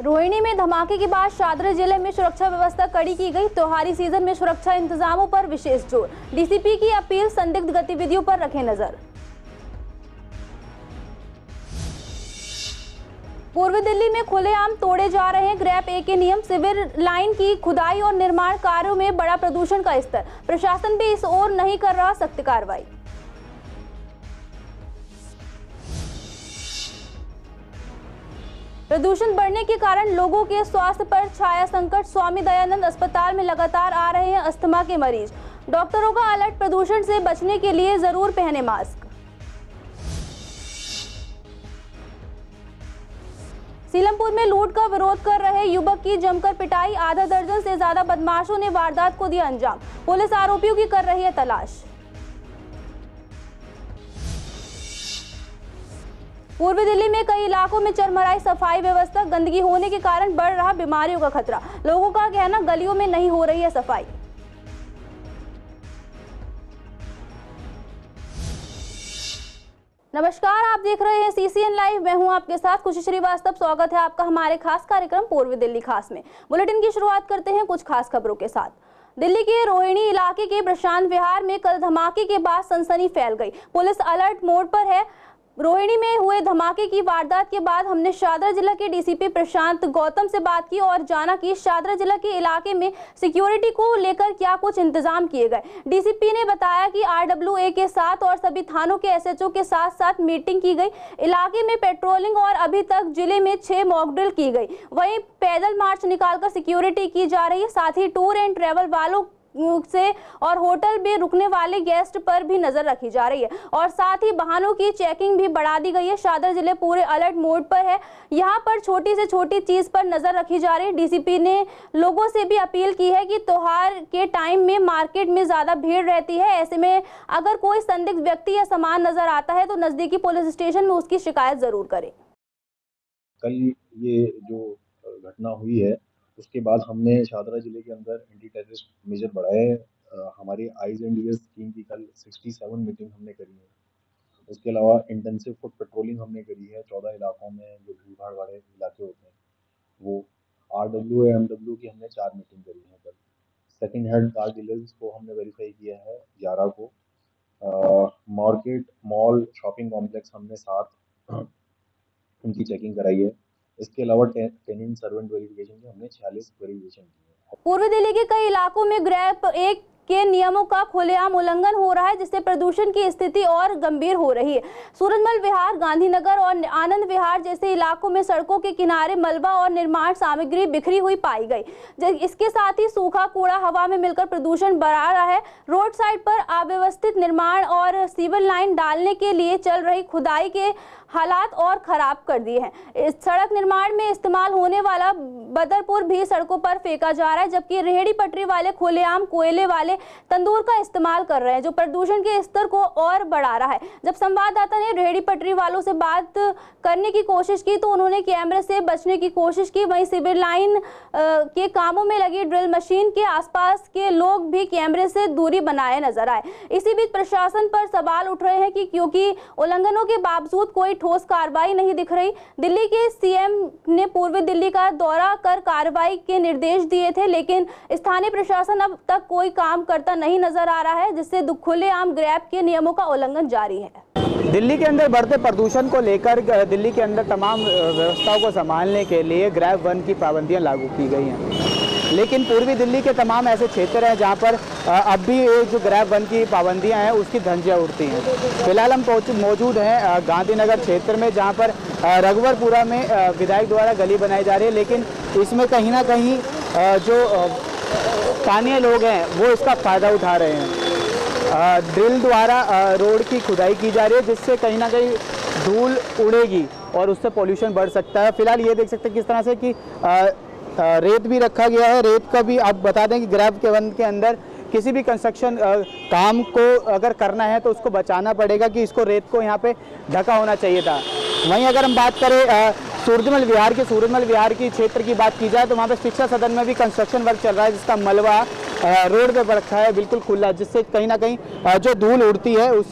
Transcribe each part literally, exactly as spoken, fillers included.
रोहिणी में धमाके के बाद शादरा जिले में सुरक्षा व्यवस्था कड़ी की गई। त्योहारी सीजन में सुरक्षा इंतजामों पर विशेष जोर। डीसीपी की अपील, संदिग्ध गतिविधियों पर रखें नजर। पूर्वी दिल्ली में खुलेआम तोड़े जा रहे हैं ग्रैप ए के नियम। सिविल लाइन की खुदाई और निर्माण कार्यों में बड़ा प्रदूषण का स्तर। प्रशासन भी इस ओर नहीं कर रहा सख्त कार्रवाई। प्रदूषण बढ़ने के कारण लोगों के स्वास्थ्य पर छाया संकट। स्वामी दयानंद अस्पताल में लगातार आ रहे हैं अस्थमा के मरीज। डॉक्टरों का अलर्ट, प्रदूषण से बचने के लिए जरूर पहने मास्क। सीलमपुर में लूट का विरोध कर रहे युवक की जमकर पिटाई। आधा दर्जन से ज्यादा बदमाशों ने वारदात को दिया अंजाम। पुलिस आरोपियों की कर रही है तलाश। पूर्वी दिल्ली में कई इलाकों में चरमराई सफाई व्यवस्था। गंदगी होने के कारण बढ़ रहा बीमारियों का खतरा। लोगों का कहना, गलियों में नहीं हो रही है सफाई। नमस्कार, आप देख रहे हैं सीसीएन लाइव। मैं हूं आपके साथ खुशी श्रीवास्तव। स्वागत है आपका हमारे खास कार्यक्रम पूर्वी दिल्ली खास में। बुलेटिन की शुरुआत करते हैं कुछ खास खबरों के साथ। दिल्ली के रोहिणी इलाके के प्रशांत विहार में कल धमाके के बाद सनसनी फैल गई। पुलिस अलर्ट मोड पर है। रोहिणी में हुए धमाके की वारदात के बाद हमने शादरा जिला के डीसीपी प्रशांत गौतम से बात की और जाना कि शादरा जिला के इलाके में सिक्योरिटी को लेकर क्या कुछ इंतजाम किए गए। डीसीपी ने बताया कि आरडब्ल्यूए के साथ और सभी थानों के एसएचओ के साथ साथ मीटिंग की गई। इलाके में पेट्रोलिंग और अभी तक जिले में छह मॉकड्रिल की गई। वहीं पैदल मार्च निकालकर सिक्योरिटी की जा रही है। साथ ही टूर एंड ट्रेवल वालों से और होटल में रुकने वाले गेस्ट पर भी नजर रखी जा रही है और साथ ही वाहनों की चेकिंग भी बढ़ा दी गई है। शादरा जिले पूरे अलर्ट मोड पर है। यहां पर छोटी से छोटी चीज पर नजर रखी जा रही है। डीसीपी ने लोगों से भी अपील की है कि त्योहार के टाइम में मार्केट में ज्यादा भीड़ रहती है। ऐसे में अगर कोई संदिग्ध व्यक्ति या सामान नजर आता है तो नजदीकी पुलिस स्टेशन में उसकी शिकायत जरूर करें। कल ये जो घटना हुई है उसके बाद हमने शादरा जिले के अंदर एंटी टेररिस्ट मेजर बढ़ाए। हमारी आईज एंड ईयर्स स्कीम की कल सड़सठ मीटिंग हमने करी है। उसके अलावा इंटेंसिव फुट पेट्रोलिंग हमने करी है। चौदह इलाकों में जो भीड़ भाड़ वाले इलाके होते हैं वो आरडब्ल्यू एमडब्ल्यू की हमने चार मीटिंग करी है। कल सेकंड हैंड कार डीलर्स को हमने वेरीफाई किया है ग्यारह को। मार्केट, मॉल, शॉपिंग कॉम्प्लेक्स हमने सात उनकी चेकिंग कराई है। इसके अलावा टेनेंट सर्वेंट वेरिफिकेशन के हमने छियालीस वेरिफिकेशन किए हैं। पूर्वी दिल्ली के कई इलाकों में ग्रैप एक के नियमों का खुलेआम उल्लंघन हो रहा है, जिससे प्रदूषण की स्थिति और गंभीर हो रही है। सूरजमल विहार, गांधीनगर और आनंद विहार जैसे इलाकों में सड़कों के किनारे मलबा और निर्माण सामग्री बिखरी हुई पाई गई। इसके साथ ही सूखा कूड़ा हवा में मिलकर प्रदूषण बढ़ा रहा है। रोड साइड पर अव्यवस्थित निर्माण और सिविल लाइन डालने के लिए चल रही खुदाई के हालात और खराब कर दिए हैं। इस सड़क निर्माण में इस्तेमाल होने वाला बदरपुर भी सड़कों पर फेंका जा रहा है, जबकि रेहड़ी पटरी वाले खुलेआम कोयले वाले तंदूर का इस्तेमाल कर रहे हैं, जो प्रदूषण के स्तर को और बढ़ा रहा है। जब संवाददाता ने रेहड़ी पटरी वालों से बात करने की कोशिश की तो उन्होंने कैमरे से बचने की कोशिश की। वहीं सिविल लाइन के कामों में लगी ड्रिल मशीन के आसपास के लोग भी कैमरे से दूरी बनाए नजर आए। इसी बीच प्रशासन पर सवाल उठ रहे हैं कि क्योंकि उल्लंघनों के बावजूद कोई ठोस कार्रवाई नहीं दिख रही। दिल्ली के सीएम ने पूर्वी दिल्ली का दौरा कर कार्रवाई के निर्देश दिए थे, लेकिन स्थानीय प्रशासन अब तक कोई काम करता नहीं नजर आ रहा है, जिससे खुलेआम ग्रैप के नियमों का उल्लंघन जारी है। दिल्ली के अंदर बढ़ते प्रदूषण को लेकर दिल्ली के अंदर तमाम व्यवस्थाओं को संभालने के लिए ग्रैप वन की पाबंदियां लागू की गई हैं, लेकिन पूर्वी दिल्ली के तमाम ऐसे क्षेत्र हैं जहां पर अब भी जो ग्रैप वन की पाबंदियां हैं उसकी धज्जियां उड़ती हैं। फिलहाल हम मौजूद हैं गांधीनगर क्षेत्र में, जहां पर रघुवरपुरा में विधायक द्वारा गली बनाई जा रही है, लेकिन इसमें कहीं ना कहीं जो स्थानीय लोग हैं वो इसका फ़ायदा उठा रहे हैं। ड्रिल द्वारा रोड की खुदाई की जा रही है, जिससे कहीं ना कहीं धूल उड़ेगी और उससे पोल्यूशन बढ़ सकता है। फिलहाल ये देख सकते हैं किस तरह से कि रेत भी रखा गया है। रेत का भी आप बता दें कि ग्रैप के वन के अंदर किसी भी कंस्ट्रक्शन काम को अगर करना है तो उसको बचाना पड़ेगा कि इसको रेत को यहाँ पे ढका होना चाहिए था। वहीं अगर हम बात करें सूरजमल विहार के सूरजमल विहार की क्षेत्र की बात की जाए तो वहाँ पे शिक्षा सदन में भी कंस्ट्रक्शन वर्क चल रहा है, जिसका मलबा रोड पे रखा है बिल्कुल खुला, जिससे कहीं ना कहीं जो धूल उड़ती है उससे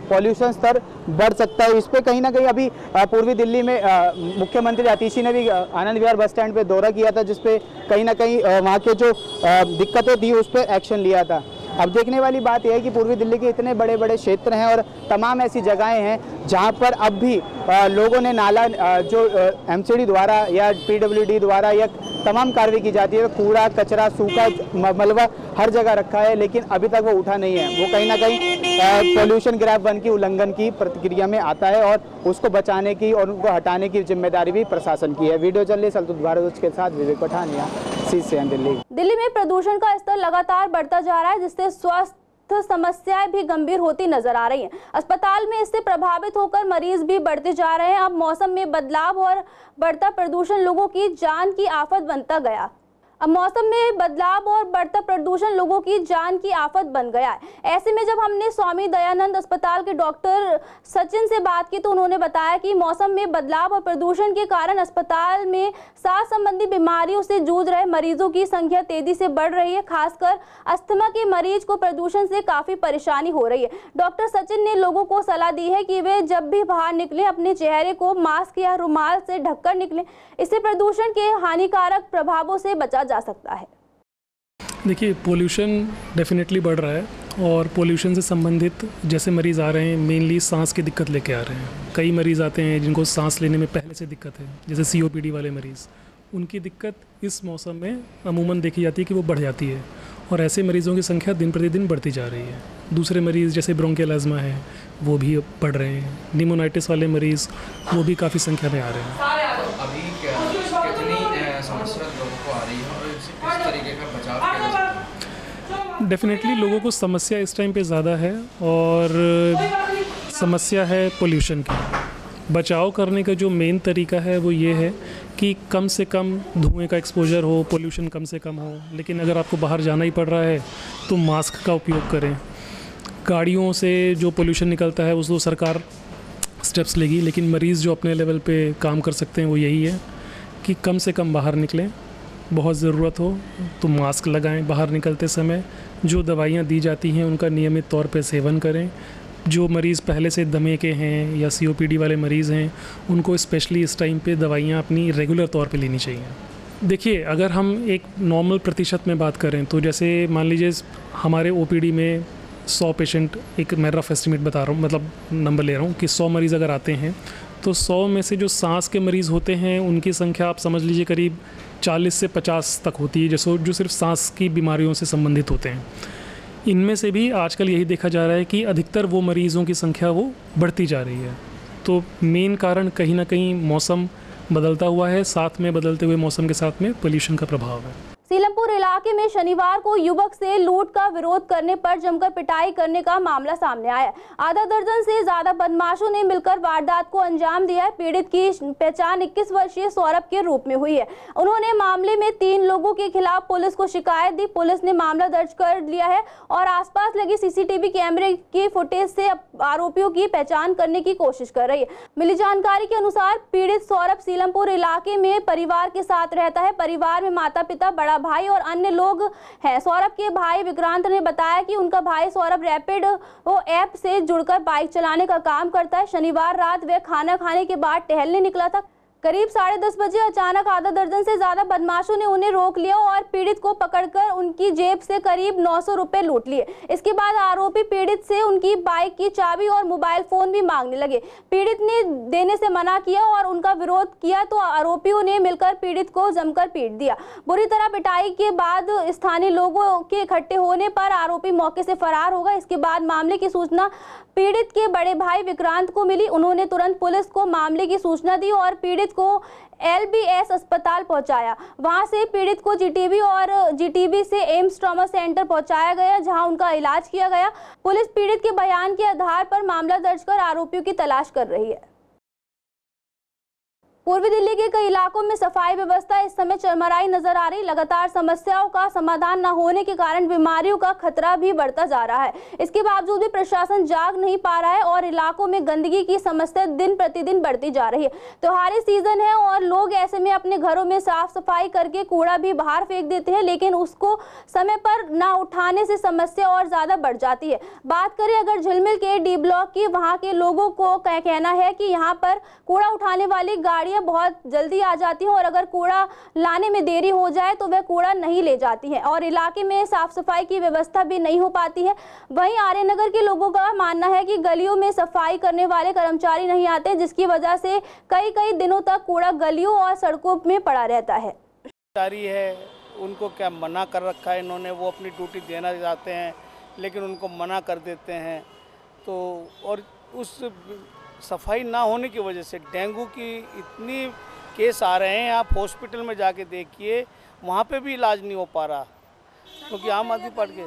पॉल्यूशन स्तर बढ़ सकता है। इस पर कहीं ना कहीं अभी पूर्वी दिल्ली में मुख्यमंत्री आतिशी ने भी आनंद विहार बस स्टैंड पे दौरा किया था, जिसपे कहीं ना कहीं वहाँ के जो दिक्कतें थी उस पर एक्शन लिया था। अब देखने वाली बात यह है कि पूर्वी दिल्ली के इतने बड़े बड़े क्षेत्र हैं और तमाम ऐसी जगहें हैं जहां पर अब भी लोगों ने नाला जो एमसीडी द्वारा या पीडब्ल्यूडी द्वारा या तमाम कार्रवाई की जाती है, कूड़ा कचरा सूखा मलबा हर जगह रखा है, लेकिन अभी तक वो उठा नहीं है। वो कहीं ना कहीं पॉल्यूशन ग्रैब वन की उल्लंघन की प्रतिक्रिया में आता है और उसको बचाने की और उनको हटाने की जिम्मेदारी भी प्रशासन की है। वीडियो जर्नलिस्ट अल्तुफ भारद्वाज के साथ Vivek Pathania, C C N Delhi. Delhi में प्रदूषण का स्तर लगातार बढ़ता जा रहा है, जिससे स्वास्थ्य समस्याएं भी गंभीर होती नजर आ रही हैं। अस्पताल में इससे प्रभावित होकर मरीज भी बढ़ते जा रहे हैं। अब मौसम में बदलाव और बढ़ता प्रदूषण लोगों की जान की आफत बनता गया अब मौसम में बदलाव और बढ़ता प्रदूषण लोगों की जान की आफत बन गया है। ऐसे में जब हमने स्वामी दयानंद अस्पताल के डॉक्टर सचिन से बात की तो उन्होंने बताया कि मौसम में बदलाव और प्रदूषण के कारण अस्पताल में सांस संबंधी बीमारियों से जूझ रहे मरीजों की संख्या तेजी से बढ़ रही है। खासकर अस्थमा के मरीज को प्रदूषण से काफी परेशानी हो रही है। डॉक्टर सचिन ने लोगों को सलाह दी है कि वे जब भी बाहर निकलें अपने चेहरे को मास्क या रुमाल से ढककर निकलें। इससे प्रदूषण के हानिकारक प्रभावों से बचा जा सकता है। देखिए, पोल्यूशन डेफिनेटली बढ़ रहा है और पोल्यूशन से संबंधित जैसे मरीज़ आ रहे हैं मेनली सांस की दिक्कत लेके आ रहे हैं। कई मरीज़ आते हैं जिनको सांस लेने में पहले से दिक्कत है, जैसे सी ओ पी डी वाले मरीज़। उनकी दिक्कत इस मौसम में अमूमन देखी जाती है कि वो बढ़ जाती है और ऐसे मरीज़ों की संख्या दिन प्रतिदिन बढ़ती जा रही है। दूसरे मरीज़ जैसे ब्रोंकियल अस्थमा है वो भी बढ़ रहे हैं। निमोनाइटिस वाले मरीज़ वो भी काफ़ी संख्या में आ रहे हैं। अभी कितनी समस्या लोगों को आ रही है और इस तरीके का बचाव किया जा सकता है? डेफिनेटली लोगों को समस्या इस टाइम पे ज़्यादा है और समस्या है पोल्यूशन की। बचाव करने का जो मेन तरीका है वो ये है कि कम से कम धुएं का एक्सपोजर हो, पोल्यूशन कम से कम हो। लेकिन अगर आपको बाहर जाना ही पड़ रहा है तो मास्क का उपयोग करें। गाड़ियों से जो पोल्यूशन निकलता है उसको सरकार स्टेप्स लेगी, लेकिन मरीज़ जो अपने लेवल पे काम कर सकते हैं वो यही है कि कम से कम बाहर निकलें। बहुत ज़रूरत हो तो मास्क लगाएं बाहर निकलते समय। जो दवाइयाँ दी जाती हैं उनका नियमित तौर पे सेवन करें। जो मरीज़ पहले से दमे के हैं या सी ओ पी डी वाले मरीज़ हैं उनको स्पेशली इस टाइम पे दवाइयाँ अपनी रेगुलर तौर पे लेनी चाहिए। देखिए, अगर हम एक नॉर्मल प्रतिशत में बात करें तो जैसे मान लीजिए हमारे ओ पी डी में सौ पेशेंट, एक मैं रफ एस्टिमेट बता रहा हूँ, मतलब नंबर ले रहा हूँ कि सौ मरीज़ अगर आते हैं तो सौ में से जो सांस के मरीज़ होते हैं उनकी संख्या आप समझ लीजिए करीब चालीस से पचास तक होती है, जैसे जो सिर्फ सांस की बीमारियों से संबंधित होते हैं। इनमें से भी आजकल यही देखा जा रहा है कि अधिकतर वो मरीज़ों की संख्या वो बढ़ती जा रही है। तो मेन कारण कहीं ना कहीं मौसम बदलता हुआ है, साथ में बदलते हुए मौसम के साथ में पोल्यूशन का प्रभाव है। सीलमपुर इलाके में शनिवार को युवक से लूट का विरोध करने पर जमकर पिटाई करने का मामला सामने आया। आधा दर्जन से ज्यादा बदमाशों ने मिलकर वारदात को अंजाम दिया है। पीड़ित की पहचान इक्कीस वर्षीय सौरभ के रूप में हुई है। उन्होंने मामले में तीन लोगों के खिलाफ पुलिस को शिकायत दी। पुलिस ने मामला दर्ज कर लिया है और आसपास लगी सी सी टी वी कैमरे की फुटेज से आरोपियों की पहचान करने की कोशिश कर रही है। मिली जानकारी के अनुसार पीड़ित सौरभ सीलमपुर इलाके में परिवार के साथ रहता है। परिवार में माता पिता, बड़ा भाई और अन्य लोग हैं। सौरभ के भाई विक्रांत ने बताया कि उनका भाई सौरभ रैपिड वो ऐप से जुड़कर बाइक चलाने का काम करता है। शनिवार रात वह खाना खाने के बाद टहलने निकला था। करीब साढ़े दस बजे अचानक आधा दर्जन से ज्यादा बदमाशों ने उन्हें रोक लिया और पीड़ित को पकड़कर उनकी जेब से करीब नौ सौ रुपए लूट लिए। इसके बाद आरोपी पीड़ित से उनकी बाइक की चाबी और मोबाइल फोन भी मांगने लगे। पीड़ित ने देने से मना किया और उनका विरोध किया तो आरोपियों ने मिलकर पीड़ित को जमकर पीट दिया। बुरी तरह पिटाई के बाद स्थानीय लोगों के इकट्ठे होने पर आरोपी मौके से फरार हो गए। इसके बाद मामले की सूचना पीड़ित के बड़े भाई विक्रांत को मिली। उन्होंने तुरंत पुलिस को मामले की सूचना दी और पीड़ित को एल बी एस अस्पताल पहुंचाया। वहां से पीड़ित को जी टी बी और जी टी बी से एम्स ट्रॉमा सेंटर पहुंचाया गया, जहां उनका इलाज किया गया। पुलिस पीड़ित के बयान के आधार पर मामला दर्ज कर आरोपियों की तलाश कर रही है। पूर्वी दिल्ली के कई इलाकों में सफाई व्यवस्था इस समय चरमराई नजर आ रही। लगातार समस्याओं का समाधान न होने के कारण बीमारियों का खतरा भी बढ़ता जा रहा है। इसके बावजूद भी प्रशासन जाग नहीं पा रहा है और इलाकों में गंदगी की समस्या दिन प्रतिदिन बढ़ती जा रही है। त्योहारी सीजन है और लोग ऐसे में अपने घरों में साफ सफाई करके कूड़ा भी बाहर फेंक देते हैं, लेकिन उसको समय पर न उठाने से समस्या और ज्यादा बढ़ जाती है। बात करें अगर झिलमिल के डी ब्लॉक की, वहाँ के लोगों को कहना है कि यहाँ पर कूड़ा उठाने वाली गाड़ियां बहुत जल्दी आ जाती हैं और अगर कूड़ा लाने में देरी हो जाए तो वह कूड़ा नहीं ले जाती हैं और इलाके में साफ सफाई की व्यवस्था भी नहीं हो पाती है। वहीं आर्यनगर के लोगों का मानना है कि गलियों में सफाई करने वाले कर्मचारी नहीं आते, जिसकी वजह से कई कई दिनों तक कूड़ा गलियों और सड़कों में पड़ा रहता है। है उनको क्या मना कर रखा है इन्होंने, वो अपनी ड्यूटी देना चाहते हैं लेकिन उनको मना कर देते हैं। तो और उस सफाई ना होने की वजह से डेंगू की इतनी केस आ रहे हैं। आप हॉस्पिटल में जाके देखिए, वहाँ पे भी इलाज नहीं हो पा रहा क्योंकि तो आम आदमी पार्टी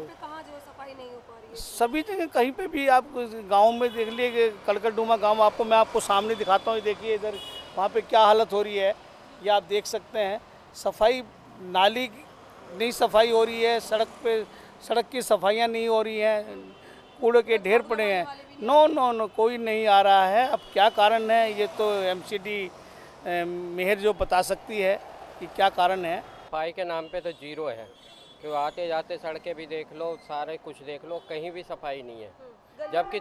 के सभी जगह कहीं पे भी आप गांव में देख लिए, कलकलडूमा गांव आपको मैं आपको सामने दिखाता हूँ, देखिए इधर वहाँ पे क्या हालत हो रही है ये आप देख सकते हैं। सफाई नाली नहीं सफाई हो रही है, सड़क पे सड़क की सफाइयाँ नहीं हो रही हैं, कूड़े के ढेर पड़े हैं। नो नो नो कोई नहीं आ रहा है। अब क्या कारण है ये तो एमसीडी मेहर जो बता सकती है कि क्या कारण है। सफाई के नाम पे तो जीरो है, क्यों आते जाते सड़कें भी देख लो, सारे कुछ देख लो, कहीं भी सफाई नहीं है। जबकि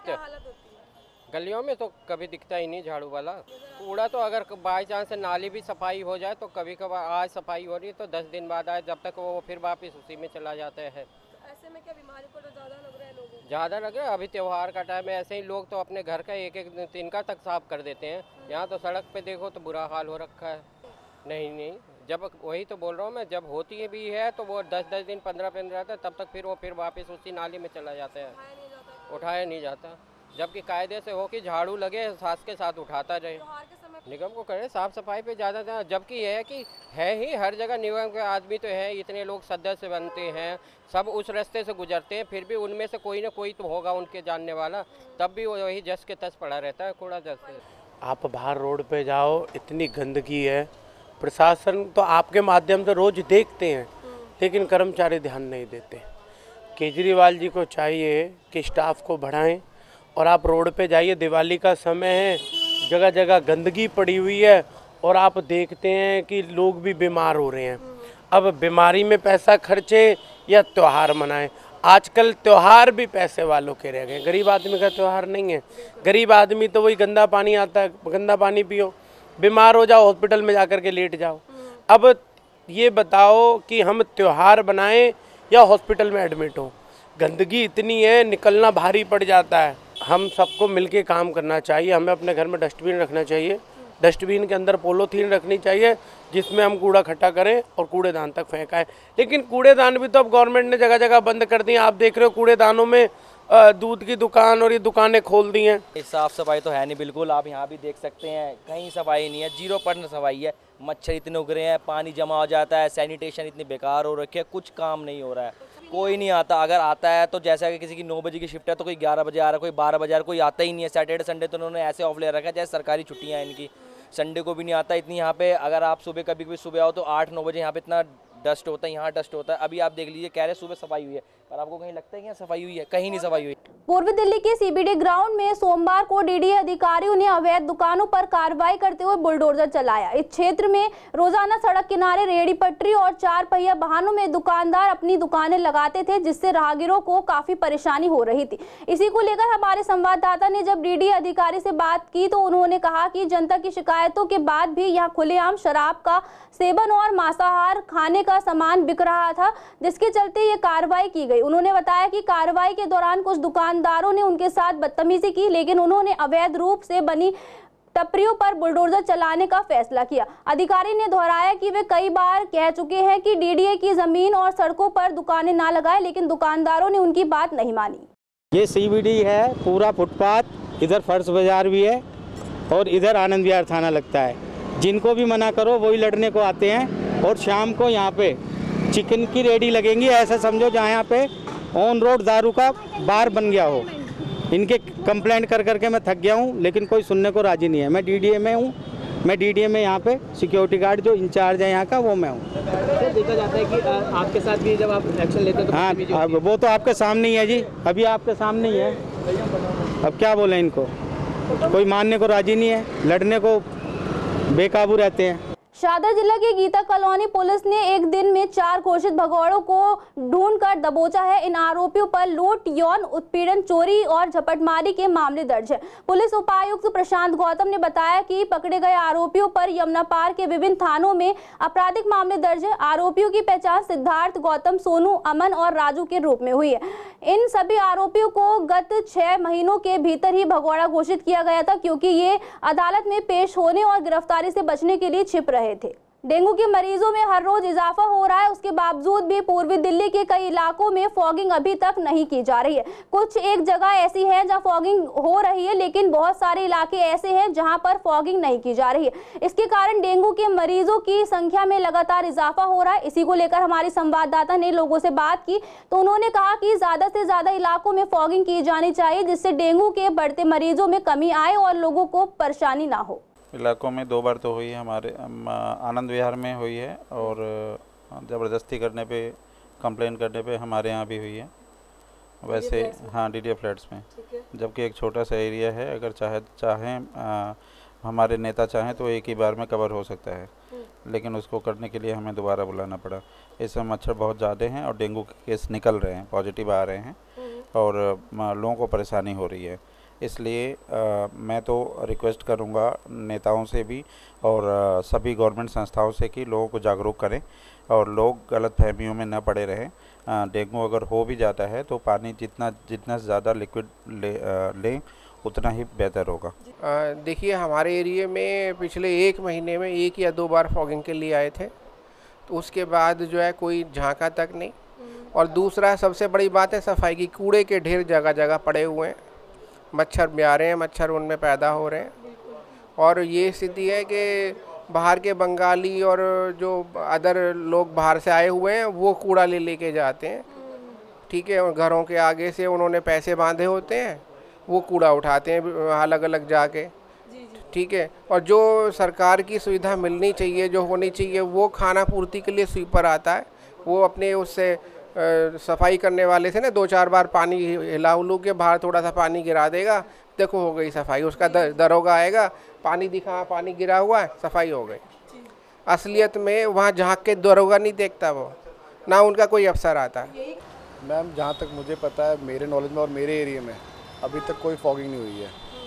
गलियों में तो कभी दिखता ही नहीं झाड़ू वाला। कूड़ा तो अगर बाई चांस नाली भी सफाई हो जाए तो कभी कभार आज सफाई हो रही है तो दस दिन बाद आए, जब तक वो फिर वापस उसी में चला जाता है। ऐसे में क्या बीमारी को तो ज़्यादा लग रहा है लोगों को? ज़्यादा लग रहा है। अभी त्यौहार का टाइम है, ऐसे ही लोग तो अपने घर का एक एक तिनका तक साफ कर देते हैं। यहाँ तो सड़क पे देखो तो बुरा हाल हो रखा है। नहीं नहीं जब वही तो बोल रहा हूँ मैं, जब होती है भी है तो वो दस दस दिन पंद्रह पंद्रह रहता है, तब तक फिर वो फिर वापस उसी नाली में चला जाता है, उठाया नहीं जाता। जबकि कायदे से हो कि झाड़ू लगे साथ के साथ उठाता रहे। निगम को करें साफ सफाई पे ज़्यादा ध्यान, जबकि यह है कि है ही हर जगह निगम के आदमी तो है, इतने लोग सदस्य बनते हैं, सब उस रास्ते से गुजरते हैं, फिर भी उनमें से कोई ना कोई तो होगा उनके जानने वाला, तब भी वही जस के तस पड़ा रहता है कूड़ा जस से। आप बाहर रोड पे जाओ, इतनी गंदगी है। प्रशासन तो आपके माध्यम से रोज देखते हैं लेकिन कर्मचारी ध्यान नहीं देते। केजरीवाल जी को चाहिए कि स्टाफ को बढ़ाएं और आप रोड पे जाइए, दिवाली का समय है, जगह जगह गंदगी पड़ी हुई है और आप देखते हैं कि लोग भी बीमार हो रहे हैं। अब बीमारी में पैसा खर्चे या त्यौहार मनाएं। आजकल त्यौहार भी पैसे वालों के रह गए, गरीब आदमी का त्यौहार नहीं है। गरीब आदमी तो वही गंदा पानी आता है, गंदा पानी पियो, बीमार हो जाओ, हॉस्पिटल में जा कर के लेट जाओ। अब ये बताओ कि हम त्यौहार बनाएं या हॉस्पिटल में एडमिट हो। गंदगी इतनी है, निकलना भारी पड़ जाता है। हम सबको मिलके काम करना चाहिए। हमें अपने घर में डस्टबिन रखना चाहिए, डस्टबिन के अंदर पॉलीथीन रखनी चाहिए जिसमें हम कूड़ा इकट्ठा करें और कूड़ेदान तक फेंकाएं। लेकिन कूड़ेदान भी तो अब गवर्नमेंट ने जगह जगह बंद कर दिए। आप देख रहे हो कूड़ेदानों में दूध की दुकान और ये दुकानें खोल दी हैं। साफ़ सफाई तो है नहीं बिल्कुल, आप यहाँ भी देख सकते हैं कहीं सफाई नहीं है, जीरो परसेंट सफाई है। मच्छर इतने उग रहे हैं, पानी जमा हो जाता है, सैनिटेशन इतनी बेकार हो रखी है, कुछ काम नहीं हो रहा है, कोई नहीं आता। अगर आता है तो जैसा कि किसी की नौ बजे की शिफ्ट है तो कोई ग्यारह बजे आ रहा है, कोई बारह बजे आ रहा है, कोई आता ही नहीं है। सैटरडे संडे तो उन्होंने ऐसे ऑफ ले रखा है जैसे सरकारी छुट्टियाँ हैं इनकी, संडे को भी नहीं आता। इतनी यहाँ पे अगर आप सुबह कभी कभी सुबह आओ तो आठ नौ बजे यहाँ पे इतना डस्ट होता है, यहाँ डस्ट होता है। अभी आप देख लीजिए, कह रहे सुबह सफाई हुई है, पर आपको कहीं लगता है कि यहाँ सफाई हुई है? कहीं नहीं सफाई हुई। पूर्वी दिल्ली के सीबीडी ग्राउंड में सोमवार को डीडीए अधिकारियों ने अवैध दुकानों पर कार्रवाई करते हुए बुलडोजर चलाया। इस क्षेत्र में रोजाना सड़क किनारे रेहड़ी पटरी और चार पहिया वाहनों में दुकानदार अपनी दुकानें लगाते थे, जिससे राहगीरों को काफी परेशानी हो रही थी। इसी को लेकर हमारे संवाददाता ने जब डीडीए अधिकारी से बात की तो उन्होंने कहा कि जनता की शिकायतों के बाद भी यहाँ खुलेआम शराब का सेवन और मांसाहार खाने का सामान बिक रहा था, जिसके चलते ये कार्रवाई की गई। उन्होंने बताया कि कार्रवाई के दौरान कुछ दुकानदारों ने उनके साथ बदतमीजी की, लेकिन उन्होंने अवैध रूप से बनी टपरियों पर बुलडोजर चलाने का फैसला किया। अधिकारी ने दोहराया कि वे कई बार कह चुके हैं कि डीडीए की जमीन और सड़कों पर दुकानें ना लगाएं, लेकिन दुकानदारों ने उनकी बात नहीं मानी। ये सीबीडी है, पूरा फुटपाथ, इधर फर्श बाजार भी है और इधर आनंद विहार थाना लगता है। जिनको भी मना करो वही लड़ने को आते हैं। और शाम को यहाँ पे चिकन की रेडी लगेंगी, ऐसा समझो जहाँ यहाँ पे ऑन रोड दारू का बार बन गया हो। इनके कंप्लेंट कर करके मैं थक गया हूँ, लेकिन कोई सुनने को राजी नहीं है। मैं डीडीए में हूँ मैं डीडीएम में यहाँ पे सिक्योरिटी गार्ड जो इंचार्ज है यहाँ का, वो मैं हूँ। देखा जाता है कि आपके साथ भी जब आप एक्शन लेते तो हाँ, अब वो तो आपके सामने ही है जी, अभी आपके सामने ही है। अब क्या बोले इनको, कोई मानने को राजी नहीं है, लड़ने को बेकाबू रहते हैं। शाहदरा जिला की गीता कॉलोनी पुलिस ने एक दिन में चार घोषित भगौड़ों को ढूंढकर दबोचा है। इन आरोपियों पर लूट, यौन उत्पीड़न, चोरी और झपटमारी के मामले दर्ज है। पुलिस उपायुक्त प्रशांत गौतम ने बताया कि पकड़े गए आरोपियों पर यमुना पार के विभिन्न थानों में आपराधिक मामले दर्ज है। आरोपियों की पहचान सिद्धार्थ, गौतम, सोनू, अमन और राजू के रूप में हुई है। इन सभी आरोपियों को गत छह महीनों के भीतर ही भगौड़ा घोषित किया गया था, क्योंकि ये अदालत में पेश होने और गिरफ्तारी से बचने के लिए छिप रहे थे। डेंगू के मरीजों में हर रोज इजाफा हो रहा है, उसके बावजूद भी पूर्वी दिल्ली के कई इलाकों में फॉगिंग अभी तक नहीं की जा रही है। कुछ एक जगह ऐसी है जहां फॉगिंग हो रही है, लेकिन बहुत सारे इलाके ऐसे हैं जहां पर फॉगिंग नहीं की जा रही है। इसके कारण डेंगू के मरीजों की संख्या में लगातार इजाफा हो रहा है। इसी को लेकर हमारी संवाददाता ने लोगों से बात की तो उन्होंने कहा कि ज्यादा से ज्यादा इलाकों में फॉगिंग की जानी चाहिए, जिससे डेंगू के बढ़ते मरीजों में कमी आए और लोगों को परेशानी ना हो। इलाकों में दो बार तो हुई है, हमारे आनंद विहार में हुई है और ज़बरदस्ती करने पे, कंप्लेन करने पे हमारे यहाँ भी हुई है। वैसे हाँ, डीडीए फ्लैट्स में, जबकि एक छोटा सा एरिया है। अगर चाहे चाहें हमारे नेता चाहें तो एक ही बार में कवर हो सकता है, लेकिन उसको करने के लिए हमें दोबारा बुलाना पड़ा। इसमें मच्छर बहुत ज़्यादा हैं और डेंगू के केस निकल रहे हैं, पॉजिटिव आ रहे हैं और लोगों को परेशानी हो रही है। इसलिए आ, मैं तो रिक्वेस्ट करूंगा नेताओं से भी और आ, सभी गवर्नमेंट संस्थाओं से कि लोगों को जागरूक करें और लोग गलत फहमियों में न पड़े रहें। डेंगू अगर हो भी जाता है तो पानी जितना जितना ज़्यादा लिक्विड ले लें उतना ही बेहतर होगा। देखिए, हमारे एरिया में पिछले एक महीने में एक या दो बार फॉगिंग के लिए आए थे, तो उसके बाद जो है कोई झांका तक नहीं। और दूसरा सबसे बड़ी बात है सफाई की। कूड़े के ढेर जगह जगह पड़े हुए हैं, मच्छर ब्याह रहे हैं, मच्छर उनमें पैदा हो रहे हैं। और ये स्थिति है कि बाहर के बंगाली और जो अदर लोग बाहर से आए हुए हैं वो कूड़ा ले लेके जाते हैं, ठीक है। और घरों के आगे से उन्होंने पैसे बांधे होते हैं, वो कूड़ा उठाते हैं अलग अलग जाके, ठीक है। और जो सरकार की सुविधा मिलनी चाहिए, जो होनी चाहिए, वो खाना पूर्ति के लिए स्वीपर आता है, वो अपने उससे सफाई करने वाले से ना दो चार बार पानी हिला उलू के बाहर थोड़ा सा पानी गिरा देगा, देखो हो गई सफाई। उसका दरोगा आएगा, पानी दिखा, पानी गिरा हुआ है, सफाई हो गई। असलियत में वहाँ झाँक के दरोगा नहीं देखता, वो ना उनका कोई अफसर आता। मैम, जहाँ तक मुझे पता है, मेरे नॉलेज में और मेरे एरिया में अभी तक कोई फॉगिंग नहीं हुई है।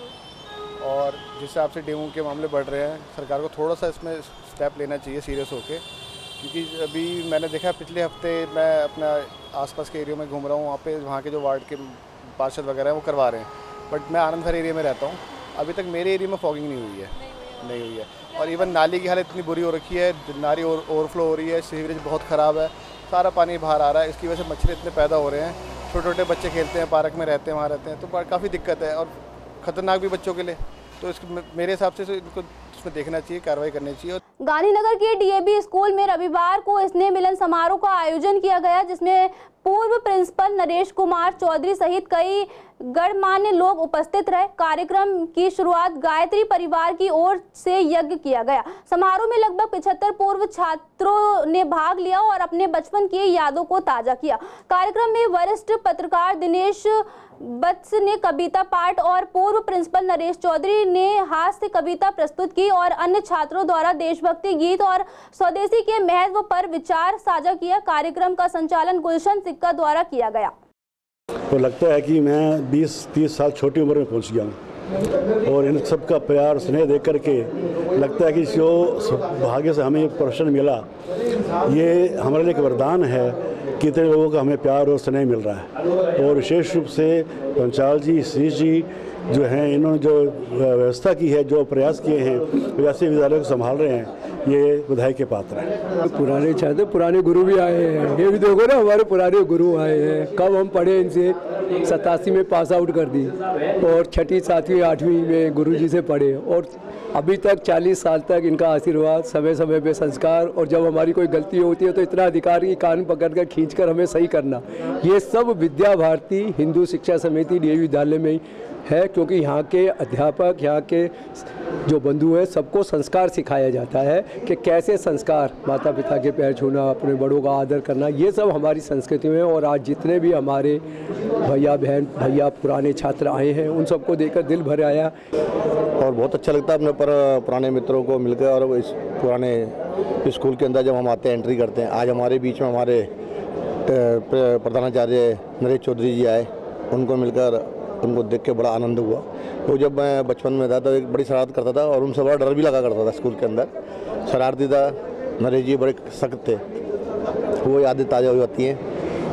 और जिस हिसाब से डेंगू के मामले बढ़ रहे हैं, सरकार को थोड़ा सा इसमें स्टेप लेना चाहिए सीरियस होके, क्योंकि अभी मैंने देखा पिछले हफ्ते मैं अपना आसपास के एरिया में घूम रहा हूँ, वहाँ पे वहाँ के जो वार्ड के पार्षद वगैरह हैं वो करवा रहे हैं। बट मैं आनंद विहार एरिया में रहता हूँ, अभी तक मेरे एरिया में फॉगिंग नहीं हुई है, नहीं हुई है। और इवन नाली की हालत इतनी बुरी हो रखी है, नाली ओवरफ्लो हो रही है, सीवरेज बहुत ख़राब है, सारा पानी बाहर आ रहा है। इसकी वजह से मच्छर इतने पैदा हो रहे हैं, छोटे छोटे बच्चे खेलते हैं, पार्क में रहते हैं, वहाँ रहते हैं, तो काफ़ी दिक्कत है और ख़तरनाक भी बच्चों के लिए। तो इसको मेरे हिसाब से इनको इसमें देखना चाहिए, कार्रवाई करनी चाहिए। गांधीनगर के डीएवी स्कूल में रविवार को स्नेह मिलन समारोह का आयोजन किया गया, जिसमें पूर्व प्रिंसिपल नरेश कुमार चौधरी सहित कई गणमान्य लोग उपस्थित रहे। कार्यक्रम की शुरुआत गायत्री परिवार की ओर से यज्ञ किया गया। समारोह में लगभग पचहत्तर पूर्व छात्रों ने भाग लिया और अपने बचपन की यादों को ताजा किया। कार्यक्रम में वरिष्ठ पत्रकार दिनेश बत्स ने कविता पाठ और पूर्व प्रिंसिपल नरेश चौधरी ने हास्य कविता प्रस्तुत की और अन्य छात्रों द्वारा देशभक्ति गीत और स्वदेशी के महत्व पर विचार साझा किया। कार्यक्रम का संचालन गुलशन सिक्का द्वारा किया गया। तो लगता है कि मैं बीस तीस साल छोटी उम्र में पहुंच गया हूं और इन सब का प्यार स्नेह देख करके लगता है कि जो भाग्य से हमें प्रोफेशन मिला, ये हमारे लिए एक वरदान है। कितने लोगों का हमें प्यार और स्नेह मिल रहा है। और विशेष रूप से पंचाल जी, सी जी जो हैं, इन्होंने जो व्यवस्था की है, जो प्रयास किए हैं, वैसे विद्यालय को संभाल रहे हैं, ये बधाई के पात्र हैं। पुराने छात्र, पुराने गुरु भी आए हैं, ये भी देखो ना, हमारे पुराने गुरु आए हैं। कब हम पढ़े इनसे, सतासी में पास आउट कर दी और छठी सातवीं आठवीं में गुरु जी से पढ़े और अभी तक चालीस साल तक इनका आशीर्वाद, समय समय पे संस्कार, और जब हमारी कोई गलती होती है तो इतना अधिकार की कान पकड़ कर खींच कर हमें सही करना, ये सब विद्या भारती हिंदू शिक्षा समिति डीएवी विद्यालय में ही है, क्योंकि यहाँ के अध्यापक, यहाँ के जो बंधु हैं, सबको संस्कार सिखाया जाता है कि कैसे संस्कार, माता पिता के पैर छूना, अपने बड़ों का आदर करना, ये सब हमारी संस्कृति में। और आज जितने भी हमारे भैया बहन भैया पुराने छात्र आए हैं, उन सबको देखकर दिल भर आया और बहुत अच्छा लगता है अपने पर पुराने मित्रों को मिलकर। और इस पुराने स्कूल के अंदर जब हम आते हैं, एंट्री करते हैं, आज हमारे बीच में हमारे प्रधानाचार्य नरेश चौधरी जी आए, उनको मिलकर उनको देख के बड़ा आनंद हुआ। तो जब मैं बचपन में था तो एक बड़ी शरारत करता था और उनसे बड़ा डर भी लगा करता था स्कूल के अंदर। शरारती था, नरेश जी बड़े सख्त थे, वो यादें ताज़ा हो जाती हैं।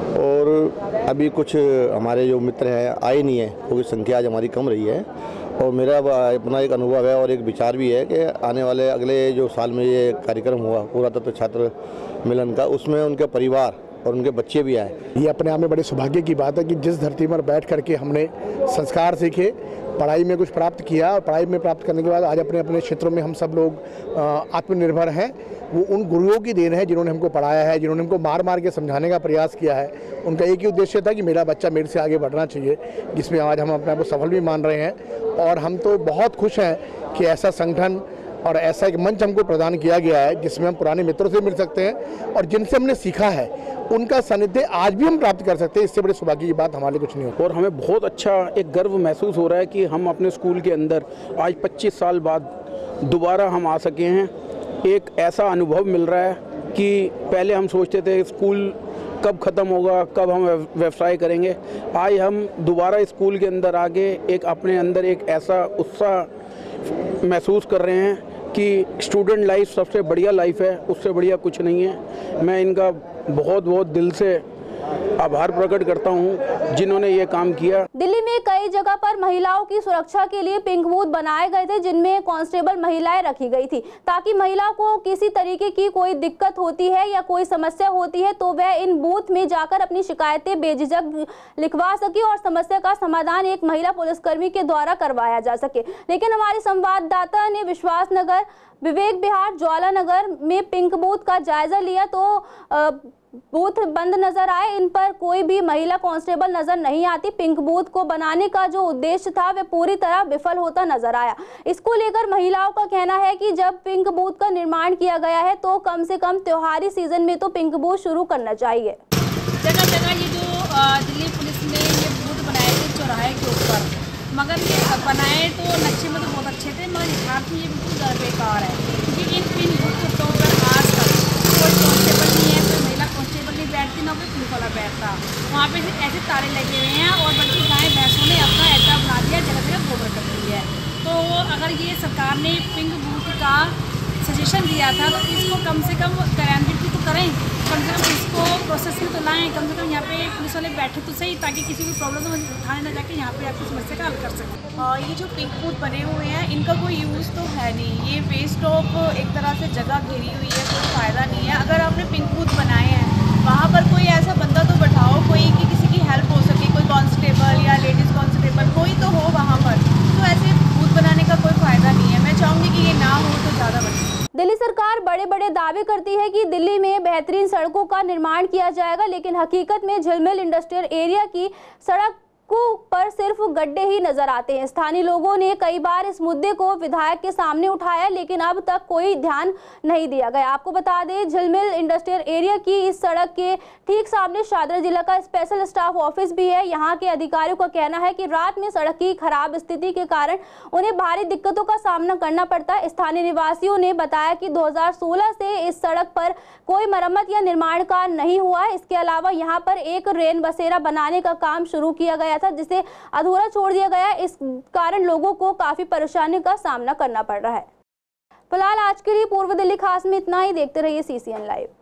और अभी कुछ हमारे जो मित्र हैं आए नहीं हैं, क्योंकि संख्या आज हमारी कम रही है। और मेरा अपना एक अनुभव है और एक विचार भी है कि आने वाले अगले जो साल में ये कार्यक्रम हुआ पुरातत्व छात्र मिलन का, उसमें उनके परिवार और उनके बच्चे भी आए। ये अपने आप में बड़े सौभाग्य की बात है कि जिस धरती पर बैठ करके हमने संस्कार सीखे, पढ़ाई में कुछ प्राप्त किया और पढ़ाई में प्राप्त करने के बाद आज अपने अपने क्षेत्रों में हम सब लोग आत्मनिर्भर हैं, वो उन गुरुओं की देन है जिन्होंने हमको पढ़ाया है, जिन्होंने हमको मार मार के समझाने का प्रयास किया है। उनका एक ही उद्देश्य था कि मेरा बच्चा मेरे से आगे बढ़ना चाहिए, जिसमें आज हम अपने आप को सफल भी मान रहे हैं। और हम तो बहुत खुश हैं कि ऐसा संगठन और ऐसा एक मंच हमको प्रदान किया गया है जिसमें हम पुराने मित्रों से मिल सकते हैं और जिनसे हमने सीखा है उनका सानिध्य आज भी हम प्राप्त कर सकते हैं। इससे बड़ी सौभाग्य की बात हमारे लिए कुछ नहीं हो। और हमें बहुत अच्छा एक गर्व महसूस हो रहा है कि हम अपने स्कूल के अंदर आज पच्चीस साल बाद दोबारा हम आ सके हैं। एक ऐसा अनुभव मिल रहा है कि पहले हम सोचते थे स्कूल कब ख़त्म होगा, कब हम व्यवसाय करेंगे। आज हम दोबारा स्कूल के अंदर आके एक अपने अंदर एक ऐसा उत्साह महसूस कर रहे हैं कि स्टूडेंट लाइफ सबसे बढ़िया लाइफ है, उससे बढ़िया कुछ नहीं है। मैं इनका बहुत बहुत दिल से आभार प्रकट करता हूं जिन्होंने ये काम किया। दिल्ली में कई जगह पर महिलाओं की सुरक्षा के लिए पिंक बूथ बनाए गए थे, जिनमें कांस्टेबल महिलाएं रखी गई थी, ताकि महिलाओं को किसी तरीके की कोई दिक्कत होती है या कोई समस्या होती है तो वह इन बूथ में जाकर अपनी शिकायतें बेझिझक लिखवा सके और समस्या का समाधान एक महिला पुलिसकर्मी के द्वारा करवाया जा सके। लेकिन हमारे संवाददाता ने विश्वास नगर, विवेक विहार, ज्वाला नगर में पिंक बूथ का जायजा लिया तो आ, बूथ बंद नजर आए, इन पर कोई भी महिला कांस्टेबल नजर नहीं आती। पिंक बूथ को बनाने का जो उद्देश्य था वह पूरी तरह विफल होता नजर आया। इसको लेकर महिलाओं का कहना है कि जब पिंक बूथ का निर्माण किया गया है तो कम से कम त्योहारी सीजन में तो पिंक बूथ शुरू करना चाहिए। जगह जगह ये जो दिल्ली पुलिस ने ये बूथ बनाए थे चौराहे के ऊपर, मगर ये बनाए तो नक्शे में तो बहुत अच्छे थे, मगर यथार्थ ये बिल्कुल बेकार है, क्योंकि इन पिन बूथ को तोड़कर आज तक कोई कांस्टेबल नहीं है, कोई महिला कांस्टेबल नहीं बैठती, ना कोई पुलिस वाला बैठता। वहाँ पे ऐसे तारे लगे हुए हैं और बल्कि गाय भैंसों ने अपना ऐसा बना दिया, जगह जगह गोबर कर दी है। तो अगर ये सरकार ने पिंक बूथ का सजेशन दिया था तो इसको कम से कम कार्यान्वित तो करें, कम से कम इसको प्रोसेस में तो लाएँ, कम से कम यहाँ पे पुलिस वाले बैठे तो सही, ताकि किसी भी प्रॉब्लम में उठाने ना जाके यहाँ पे आपकी समस्या का हल कर सकें। ये जो पिंक बूथ बने हुए हैं इनका कोई यूज़ तो है नहीं, ये वेस्ट ऑफ एक तरह से जगह घेरी हुई है, कोई फ़ायदा नहीं है। अगर आपने पिंक बूथ बनाए हैं वहाँ पर कोई ऐसा बंदा तो बैठाओ, कोई कि किसी की हेल्प हो सके, कोई कांस्टेबल या लेडीज़ कांस्टेबल कोई तो हो वहाँ पर, तो ऐसे बूथ बनाने का कोई फ़ायदा नहीं है। मैं चाहूँगी कि ये ना हो तो ज़्यादा बेहतर। दिल्ली सरकार बड़े बड़े दावे करती है कि दिल्ली में बेहतरीन सड़कों का निर्माण किया जाएगा, लेकिन हकीकत में झिलमिल इंडस्ट्रियल एरिया की सड़क पर सिर्फ गड्ढे ही नजर आते हैं। स्थानीय लोगों ने कई बार इस मुद्दे को विधायक के सामने उठाया, लेकिन अब तक कोई ध्यान नहीं दिया गया। आपको बता दें, झिलमिल इंडस्ट्रियल एरिया की इस सड़क के ठीक सामने शादरा जिला का स्पेशल स्टाफ ऑफिस भी है। यहाँ के अधिकारियों का कहना है कि रात में सड़क की खराब स्थिति के कारण उन्हें भारी दिक्कतों का सामना करना पड़ता है। स्थानीय निवासियों ने बताया कि दो हज़ार सोलह से इस सड़क पर कोई मरम्मत या निर्माण कार्य नहीं हुआ है। इसके अलावा यहाँ पर एक रेन बसेरा बनाने का काम शुरू किया गया था, जिसे अधूरा छोड़ दिया गया। इस कारण लोगों को काफी परेशानी का सामना करना पड़ रहा है। फिलहाल आज के लिए पूर्व दिल्ली खास में इतना ही। देखते रहिए सीसीएन लाइव।